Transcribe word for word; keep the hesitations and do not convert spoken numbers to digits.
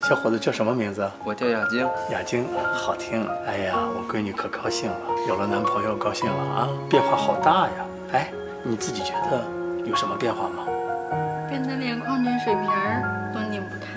小伙子叫什么名字？ 我叫雅晶。 雅晶，好听。哎呀，我闺女可高兴了，有了男朋友高兴了啊，变化好大呀。哎，你自己觉得有什么变化吗？ 变得连矿泉水瓶儿都拧不开。